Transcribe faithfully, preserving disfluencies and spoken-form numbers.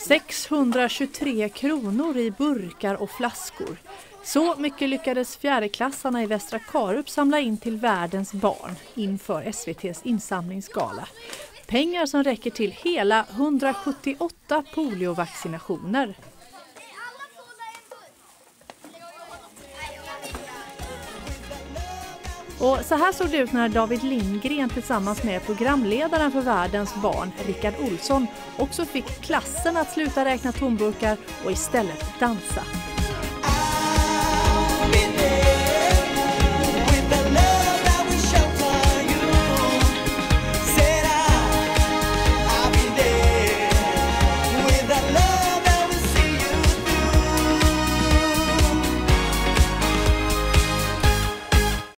sexhundratjugotre kronor i burkar och flaskor. Så mycket lyckades fjärdeklassarna i Västra Karup samla in till världens barn inför S V T:s insamlingsgala. Pengar som räcker till hela hundrasjuttioåtta poliovaccinationer. Och så här såg det ut när David Lindgren tillsammans med programledaren för världens barn, Rickard Olsson, också fick klassen att sluta räkna tomburkar och istället dansa.